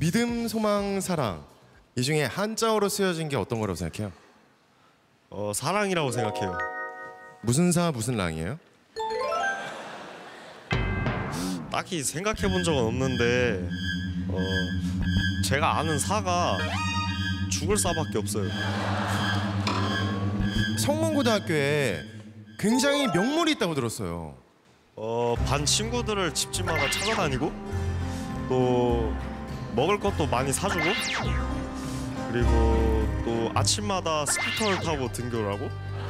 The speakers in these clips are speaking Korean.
믿음, 소망, 사랑 이 중에 한자어로 쓰여진 게 어떤 거라고 생각해요? 사랑이라고 생각해요. 무슨 사 무슨 랑이에요? 딱히 생각해 본 적은 없는데 제가 아는 사가 죽을 사밖에 없어요. 성문고등학교에 굉장히 명물이 있다고 들었어요. 반 친구들을 집집마다 찾아다니고 또 먹을 것도 많이 사주고 그리고 또 아침마다 스쿠터를 타고 등교를 하고.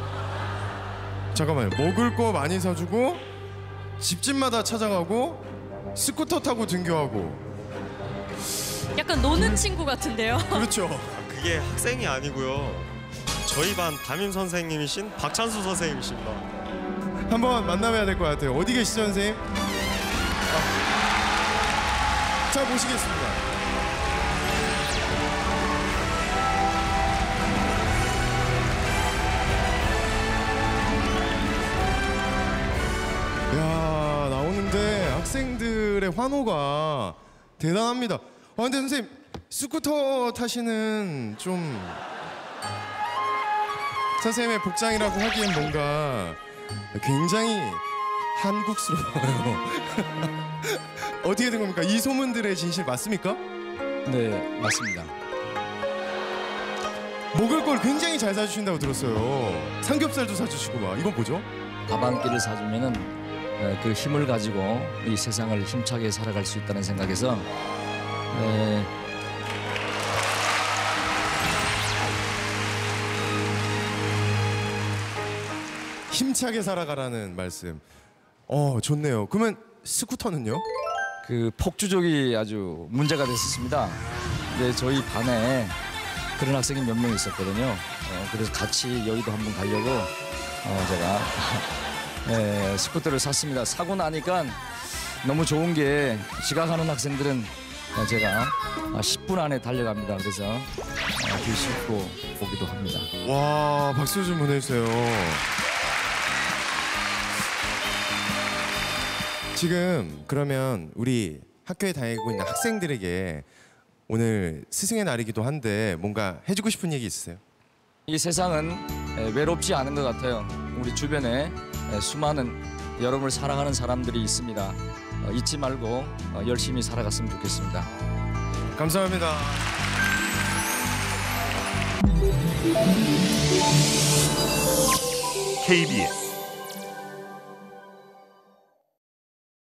잠깐만요. 먹을 거 많이 사주고 집집마다 찾아가고 스쿠터 타고 등교하고. 약간 노는 친구 같은데요. 그렇죠. 그게 학생이 아니고요. 저희 반 담임 선생님이신 박찬수 선생님이십니다. 한번 만나봐야 될 것 같아요. 어디 계시죠, 선생님? 자, 모시겠습니다. 야, 나오는데 학생들의 환호가 대단합니다. 근데 선생님 스쿠터 타시는 좀 선생님의 복장이라고 하기엔 뭔가 굉장히 한국스러워요. 어떻게 된 겁니까? 이 소문들의 진실 맞습니까? 네, 맞습니다. 먹을 걸 굉장히 잘 사주신다고 들었어요. 삼겹살도 사주시고 막. 이건 뭐죠? 밥 한 끼를 사주면은 그 힘을 가지고 이 세상을 힘차게 살아갈 수 있다는 생각에서 힘차게 살아가라는 말씀. 좋네요. 그러면 스쿠터는요? 그 폭주족이 아주 문제가 됐었습니다. 근데 저희 반에 그런 학생이 몇 명 있었거든요. 그래서 같이 여의도 한번 가려고 제가 스쿠터를 샀습니다. 사고 나니까 너무 좋은 게 지각하는 학생들은 제가 10분 안에 달려갑니다. 그래서 길 싣고 오기도 합니다. 와, 박수 좀 보내주세요. 지금 그러면 우리 학교에 다니고 있는 학생들에게 오늘 스승의 날이기도 한데 뭔가 해주고 싶은 얘기 있으세요? 이 세상은 외롭지 않은 것 같아요. 우리 주변에 수많은 여러분을 사랑하는 사람들이 있습니다. 잊지 말고 열심히 살아갔으면 좋겠습니다. 감사합니다. KBS